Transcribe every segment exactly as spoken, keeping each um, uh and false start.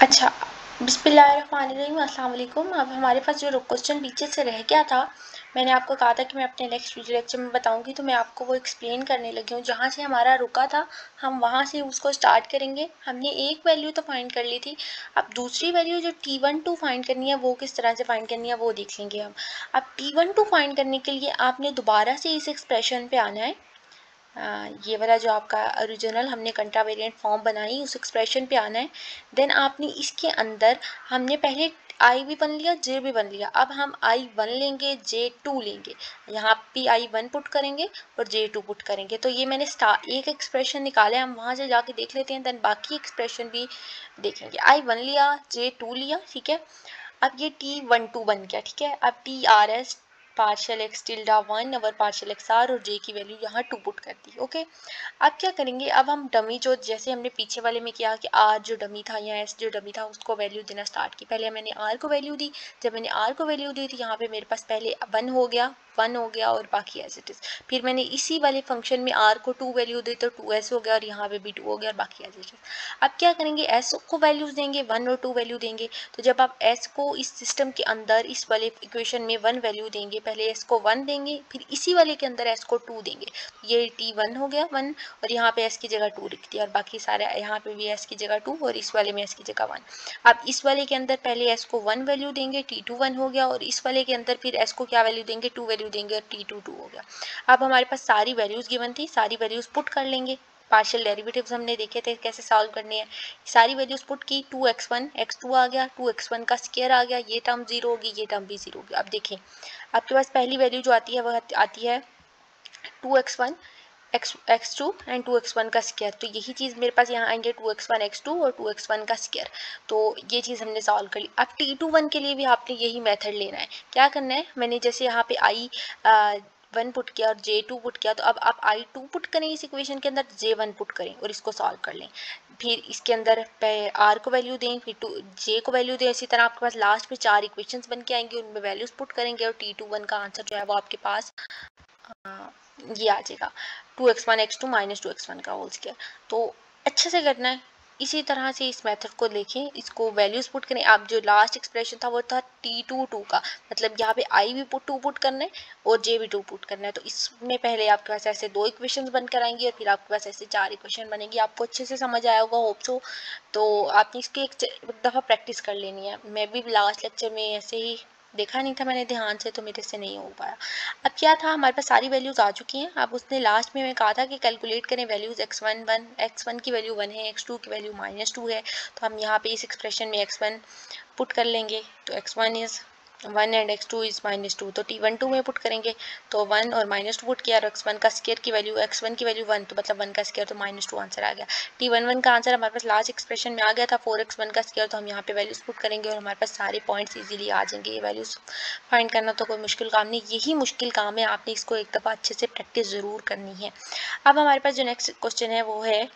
अच्छा, बिस्मिल्लाहिर्रहमानिर्रहीम, अस्सलाम वालेकुम। अब हमारे पास जो क्वेश्चन पीछे से रह गया था, मैंने आपको कहा था कि मैं अपने नेक्स्ट वीडियो लेक्चर में बताऊंगी, तो मैं आपको वो एक्सप्लेन करने लगी हूँ। जहाँ से हमारा रुका था हम वहाँ से उसको स्टार्ट करेंगे। हमने एक वैल्यू तो फाइंड कर ली थी, अब दूसरी वैल्यू जो टी वन टू फाइंड करनी है वो किस तरह से फाइंड करनी है वो देख लेंगे हम। अब टी वन टू फाइंड करने के लिए आपने दोबारा से इस एक्सप्रेशन पे आना है। आ, ये वाला जो आपका ओरिजिनल हमने कंट्रावेरिएंट फॉर्म बनाई उस एक्सप्रेशन पे आना है। देन आपने इसके अंदर हमने पहले आई भी बन लिया, जे भी बन लिया। अब हम आई वन लेंगे, जे टू लेंगे। यहाँ पे आई वन पुट करेंगे और जे टू पुट करेंगे। तो ये मैंने स्टार एक एक्सप्रेशन निकाले, हम वहाँ से जाके देख लेते हैं। देन बाकी एक्सप्रेशन भी देखेंगे। आई वन लिया, जे टू लिया, ठीक है। अब ये टी वन टू बन गया, ठीक है। अब T R S partial X tilde one over partial X R और जे की वैल्यू यहाँ टू पुट कर दी। ओके, अब क्या करेंगे, अब हम डमी जो जैसे हमने पीछे वाले में किया कि आर जो डमी था या एस जो डमी था उसको वैल्यू देना स्टार्ट की। पहले मैंने आर को वैल्यू दी, जब मैंने आर को वैल्यू दी थी यहाँ पे मेरे पास पहले वन हो गया, वन हो गया और बाकी एज इट इज। फिर मैंने इसी वाले फंक्शन में आर को टू वैल्यू दी तो टू एस हो गया और यहाँ पे भी टू हो गया और बाकी एज इट इज। अब क्या करेंगे, एस को वैल्यूज देंगे, वन और टू वैल्यू देंगे। तो जब आप एस को इस सिस्टम के अंदर इस वाले इक्वेशन में वन वैल्यू देंगे, पहले एस को वन देंगे फिर इसी वाले के अंदर एस को टू देंगे, तो ये टी वन हो गया वन और यहाँ पे एस की जगह टू लिख दिया और बाकी सारे यहाँ पे भी एस की जगह टू और इस वाले में एस की जगह वन। अब इस वाले के अंदर पहले एस को वन वैल्यू देंगे, टी टू वन हो गया और इस वाले के अंदर फिर एस को क्या वैल्यू देंगे, टू वैल्यू देंगे और टी टू टू हो गया। अब हमारे पास सारी वैल्यूज गिवन थी, सारी वैल्यूज पुट कर लेंगे। पार्शियल डेरिवेटिव्स हमने देखे थे कैसे सॉल्व करने हैं। सारी वैल्यूज पुट की, two X one X two आ गया, टू एक्स वन का स्क्वायर आ गया, ये टर्म जीरो होगी, ये टर्म भी जीरो होगी। अब देखें आपके पास पहली वैल्यू जो आती है वह आती है two X one X X two and two X one का स्क्वायर। तो यही चीज़ मेरे पास यहाँ आएंगे two X one X two और टू एक्स वन का स्क्वायर। तो ये चीज़ हमने सॉल्व कर ली। अब टी टू वन के लिए भी आपने यही मेथड लेना है। क्या करना है, मैंने जैसे यहाँ पे आई वन पुट किया और जे टू पुट किया, तो अब आप आई टू पुट करें इस इक्वेशन के अंदर, जे वन पुट करें और इसको सॉल्व कर लें। फिर इसके अंदर आर को वैल्यू दें, फिर टू जे को वैल्यू दें। इसी तरह आपके पास लास्ट में चार इक्वेशंस बन के आएंगे, उनमें वैल्यूज पुट करेंगे और टी टू वन का आंसर जो है वो आपके पास आ, ये आ जाएगा two X one X two minus two X one का होल स्क्वायर। तो अच्छे से करना है। इसी तरह से इस मेथड को देखें, इसको वैल्यूज पुट करें। आप जो लास्ट एक्सप्रेशन था वो था टी टू टू का, मतलब यहाँ पे आई भी पुट टू पुट करना है और जे भी टू पुट करना है। तो इसमें पहले आपके पास ऐसे दो इक्वेशंस बनकर आएंगी और फिर आपके पास ऐसे चार इक्वेशन बनेगी। आपको अच्छे से समझ आया होगा होप सो। तो आपने इसकी एक, एक दफ़ा प्रैक्टिस कर लेनी है। मैं भी लास्ट लेक्चर में ऐसे ही देखा नहीं था मैंने ध्यान से, तो मेरे से नहीं हो पाया। अब क्या था, हमारे पास सारी वैल्यूज आ चुकी हैं। अब उसने लास्ट में मैं कहा था कि कैलकुलेट करें values X one one X one की वैल्यू वन है, एक्स टू की वैल्यू माइनस टू है। तो हम यहाँ पे इस एक्सप्रेशन में एक्स वन पुट कर लेंगे, तो X one is one and X two is minus two. तो टी वन टू में पुट करेंगे तो वन और माइनस टू पुट किया और एक्स वन का स्क्वायर की वैल्यू एक्स वन की वैल्यू वन, तो मतलब वन का स्क्वायर तो माइनस टू आंसर आ गया। टी वन वन का आंसर हमारे पास लास्ट एक्सप्रेशन में आ गया था फोर एक्स वन का स्क्वायर। तो हम यहाँ पे वैल्यूज पुट करेंगे और हमारे पास सारे पॉइंट्स इजीली आ जाएंगे। ये वैल्यूज फाइंड करना तो कोई मुश्किल काम नहीं, यही मुश्किल काम है। आपने इसको एक दफ़ा अच्छे से प्रैक्टिस ज़रूर करनी है। अब हमारे पास जो नेक्स्ट क्वेश्चन है वो है,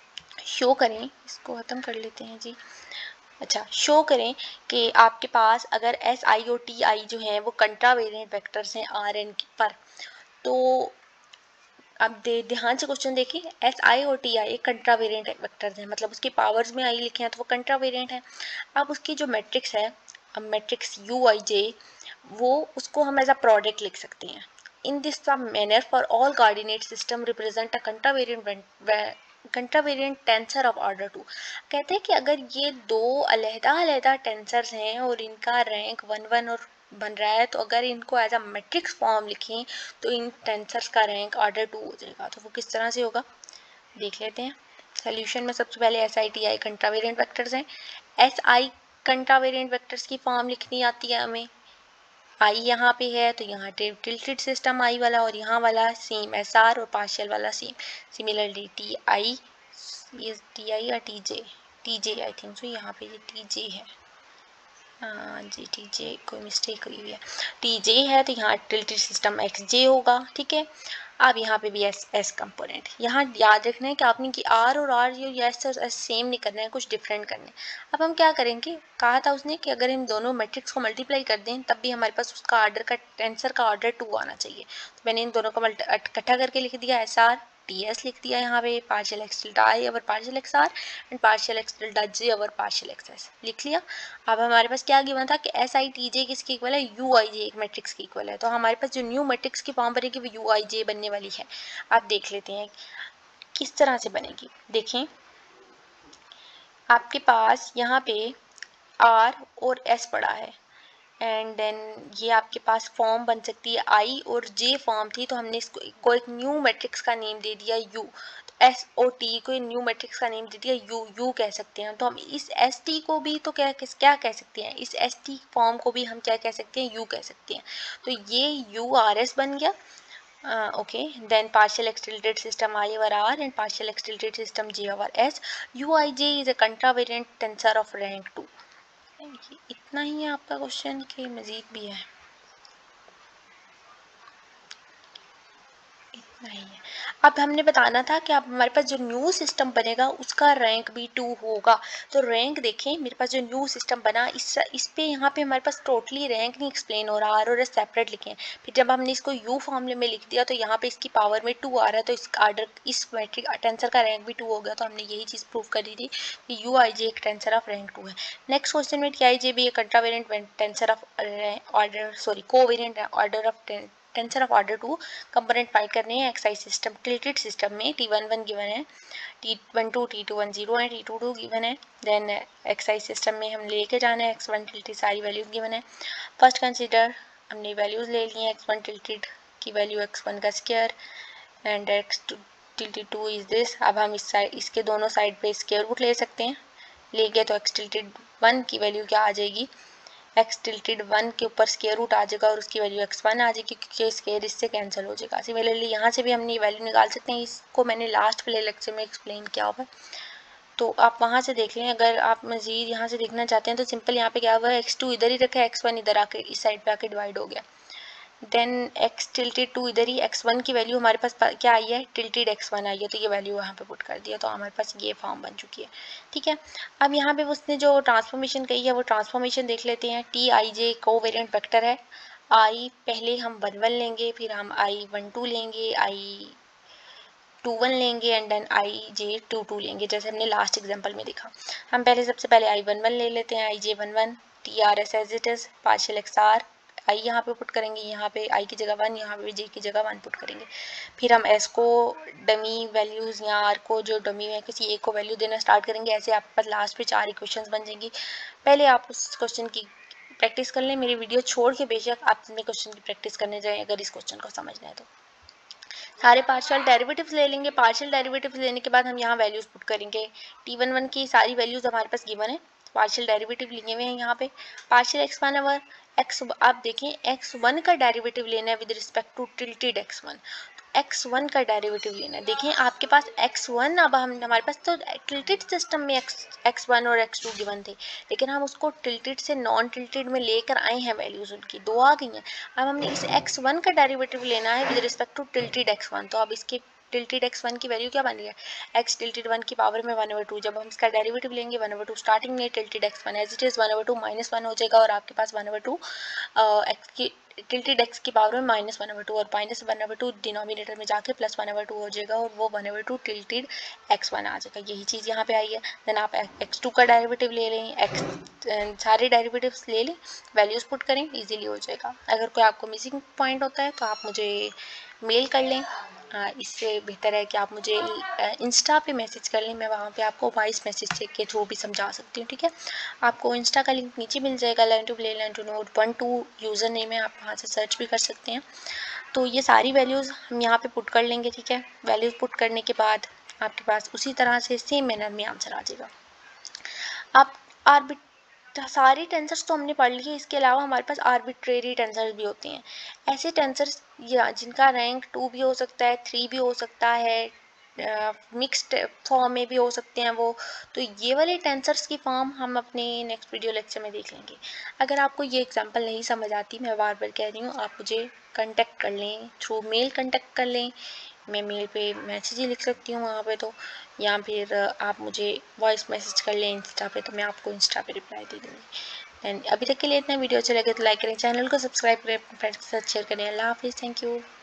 शो करें, इसको ख़त्म कर लेते हैं जी। अच्छा, शो करें कि आपके पास अगर एस आई और टी आई जो है वो कंट्रावेरिएंट वेक्टर्स हैं आर एन पर। तो अब दे ध्यान से क्वेश्चन देखिए, एस आई और टी आई एक कंट्रावेरिएंट वेक्टर्स हैं, मतलब उसके पावर्स में आई लिखे हैं तो वो कंट्रावेरिएंट है। अब उसकी जो मैट्रिक्स है, अब मैट्रिक्स यू आई जे, वो उसको हम एज अ प्रोडक्ट लिख सकते हैं। In this manner for all coordinate system represent a contravariant contravariant tensor of order two. कहते हैं कि अगर ये दो अलहदा अलहदा टेंसर्स हैं और इनका रैंक वन वन और बन रहा है, तो अगर इनको एज अ मैट्रिक्स फॉर्म लिखें तो इन टेंसर्स का रैंक ऑर्डर टू हो जाएगा। तो वो किस तरह से होगा देख लेते हैं। सोल्यूशन में सबसे पहले S I T I contravariant vectors हैं। एस आई कंट्रावेरिएंट वेक्टर्स की फॉर्म लिखनी आती है हमें। आई यहाँ पे है तो यहाँ टिल्टेड सिस्टम आई वाला और यहाँ वाला सेम एस आर और पार्शियल वाला सेम। सिमिलरली टी आई, ये टी आई या T J, T J I think so, यहाँ पे ये टी जे है। हाँ जी, टी जे कोई मिस्टेक हुई है, टी जे है तो यहाँ टिल्टेड सिस्टम एक्स जे होगा, ठीक है। अब यहाँ पे भी एस एस कंपोनेंट, यहाँ याद रखना है कि आपने कि आर और आर जो एस और एस सेम नहीं करना है, कुछ डिफरेंट करना है। अब हम क्या करेंगे, कहा था उसने कि अगर इन दोनों मैट्रिक्स को मल्टीप्लाई कर दें तब भी हमारे पास उसका ऑर्डर का टेंसर का ऑर्डर टू आना चाहिए। तो मैंने इन दोनों को इकट्ठा करके लिख दिया एस आर टी एस लिख दिया यहाँ पे, partial X tilde I over partial X R and partial X tilde J over partial X S लिख लिया। अब हमारे पास क्या गिवन था कि एस आई टी जे किसके इक्वल है, यू आई जे एक मैट्रिक्स की इक्वल है। तो हमारे पास जो न्यू मैट्रिक्स की फॉर्म बनेगी वो यू आई जे बनने वाली है। आप देख लेते हैं किस तरह से बनेगी। देखें आपके पास यहाँ पे आर और एस पड़ा है एंड देन ये आपके पास फॉर्म बन सकती है आई और जे फॉर्म थी, तो हमने इसको को एक न्यू मैट्रिक्स का नेम दे दिया यू। तो एस और टी को न्यू मैट्रिक्स का नेम दे दिया यू, यू कह सकते हैं। तो हम इस एस टी को भी तो क्या किस क्या कह सकते हैं, इस एस टी फॉर्म को भी हम क्या कह सकते हैं, यू कह सकते हैं। तो ये यू आर एस बन गया। Uh, okay, then partial extilted system I over R and partial extilted system J over S. U I J is a contravariant tensor of rank two. इतना ही है आपका क्वेश्चन के मजीद भी है, इतना ही है। अब हमने बताना था कि अब हमारे पास जो न्यू सिस्टम बनेगा उसका रैंक भी टू होगा। तो रैंक देखें मेरे पास जो न्यू सिस्टम बना इस इस पे यहाँ पे हमारे पास टोटली रैंक नहीं एक्सप्लेन हो रहा, आर और एस सेपरेट लिखे हैं। फिर जब हमने इसको यू फॉर्मूले में लिख दिया तो यहाँ पे इसकी पावर में टू आ रहा है, तो इस आर्डर इस मैट्रिक टेंसर का रैंक भी टू हो गया। तो हमने यही चीज़ प्रूव कर दी थी कि यू आई जे एक टेंसर ऑफ रैंक टू है। नेक्स्ट क्वेश्चन में टी आई जे भी एक contravariant tensor of order sorry covariant order of tensor of order two component find करने हैं एक्सआई सिस्टम टिल्टेड सिस्टम में। टी वन वन गिवन है, T one two T two one zero है, T two two given है। Then X I system में हम लेके जाना है एक्स वन टिल्टेड सारी वैल्यूज गिवन है। फर्स्ट कंसीडर हमने वैल्यूज ले ली हैं, एक्स वन टिल्टेड की वैल्यू एक्स वन का square and X two tilted two is this. अब हम इस साइड इसके दोनों साइड पे स्क्वायर रूट ले सकते हैं, ले गए तो एक्स टिल्टेड वन की वैल्यू क्या आ जाएगी, एक्स टिल्टेड वन के ऊपर स्केयर रूट आ जाएगा और उसकी वैल्यू एक्स वन आ जाएगी क्योंकि स्केयर इससे कैंसिल हो जाएगा। सिमिलरली यहाँ से भी हमने वैल्यू निकाल सकते हैं, इसको मैंने लास्ट वाले लेक्चर में एक्सप्लेन किया हुआ, तो आप वहाँ से देख लें। अगर आप मजीद यहाँ से देखना चाहते हैं तो सिंपल यहाँ पे क्या हुआ है, एक्स टू इधर ही रखा है, एक्स वन इधर आके इस साइड पे आके डिवाइड हो गया। देन एक्स टिल्टेड टू इधर ही, एक्स वन की वैल्यू हमारे पास क्या आई है, टिल्टेड एक्स वन आई है, तो ये वैल्यू यहाँ पे पुट कर दिया, तो हमारे पास ये फॉर्म बन चुकी है। ठीक है, अब यहाँ पे उसने जो ट्रांसफॉर्मेशन कही है वो ट्रांसफॉर्मेशन देख लेते हैं। T I J covariant vector है, आई पहले हम वन वन लेंगे, फिर हम आई वन टू लेंगे, आई टू वन लेंगे and then I J two two लेंगे, जैसे हमने लास्ट एग्जाम्पल में देखा। हम पहले सबसे पहले आई वन वन ले लेते हैं, I J one one, T R S as it is, partial X R I यहाँ पे पुट करेंगे, यहाँ पे आई की जगह वन, यहाँ पे जे की जगह वन पुट करेंगे। फिर हम एस को डमी वैल्यूज़ या आर को जो डमी है किसी एक को वैल्यू देना स्टार्ट करेंगे। ऐसे आपके पास लास्ट पे चार इक्वेशंस बन जाएंगी। पहले आप उस क्वेश्चन की प्रैक्टिस कर लें, मेरी वीडियो छोड़ के बेशक आप अपने क्वेश्चन की प्रैक्टिस करने जाएँ अगर इस क्वेश्चन को समझना है तो। सारे पार्शियल डेरिवेटिव्स ले लेंगे, पार्शियल डेरिवेटिव्स लेने के बाद हम यहाँ वैल्यूज पुट करेंगे। टी वन वन की सारी वैल्यूज हमारे पास गिवन है, पार्शियल डेरिवेटिव लिए हुए हैं यहाँ पे। Partial X one over X, आप देखें एक्स वन का डेरिवेटिव लेना है with respect to tilted X one, X one का डेरिवेटिव लेना है। देखें आपके पास एक्स वन, अब हम हमारे पास तो टिल्टेड सिस्टम में एक्स एक्स वन और एक्स टू गिवन थे, लेकिन हम उसको टिल्टेड से नॉन टिल्टेड में लेकर आए हैं, वैल्यूज उनकी दो आ गई हैं। अब हमने इस एक्स वन का डेरिवेटिव लेना है with respect to tilted X one, तो अब इसके टिल्टेड एक्स वन की वैल्यू क्या बन रही है, एक्स टिल्टेड वन की पावर में वन ओवर टू। जब हम इसका डेरिवेटिव लेंगे वन ओवर टू, स्टार्टिंग में tilted X one as it is one over two minus one हो जाएगा और आपके पास वन ओवर टू एक्स की टिल्टेड एक्स की पावर में माइनस वन ओवर टू और minus one over two denominator में जाके प्लस वन ओवर टू हो जाएगा और वो one over two tilted X one आ जाएगा। यही चीज़ यहाँ पे आई है। देन आप एक्स टू का डेरिवेटिव ले लें, एक्स सारे डेरिवेटिव्स ले लें, वैल्यूज पुट करें, इजीली हो जाएगा। अगर कोई आपको मिसिंग पॉइंट होता है तो आप मुझे मेल कर लें, इससे बेहतर है कि आप मुझे इंस्टा पे मैसेज कर लें, मैं वहाँ पे आपको वॉइस मैसेज के थ्रू भी समझा सकती हूँ। ठीक है, आपको इंस्टा का लिंक नीचे मिल जाएगा, learn to play learn to note one two user name है, आप वहाँ से सर्च भी कर सकते हैं। तो ये सारी वैल्यूज़ हम यहाँ पे पुट कर लेंगे। ठीक है, वैल्यूज़ पुट करने के बाद आपके पास उसी तरह से सेम मैनर में आंसर आ जाएगा। आप आर्बिट सारी टेंसर्स तो हमने पढ़ लिए, इसके अलावा हमारे पास आर्बिट्रेरी टेंसर्स भी होते हैं। ऐसे टेंसर्स या जिनका रैंक टू भी हो सकता है, थ्री भी हो सकता है, मिक्स्ड फॉर्म में भी हो सकते हैं वो। तो ये वाले टेंसर्स की फॉर्म हम अपने नेक्स्ट वीडियो लेक्चर में देख लेंगे। अगर आपको ये एग्जांपल नहीं समझ आती, मैं बार बार कह रही हूँ, आप मुझे कांटेक्ट कर लें, थ्रू मेल कांटेक्ट कर लें, मैं मेल पे मैसेज ही लिख सकती हूँ वहाँ पे, तो या फिर आप मुझे वॉइस मैसेज कर लें इंस्टा पे, तो मैं आपको इंस्टा पे रिप्लाई दे दूँगी। एंड अभी तक के लिए इतना, वीडियो अच्छा लगे तो लाइक करें, चैनल को सब्सक्राइब करें, अपने फ्रेंड्स के साथ शेयर करें। अल्लाह हाफिज़, थैंक यू।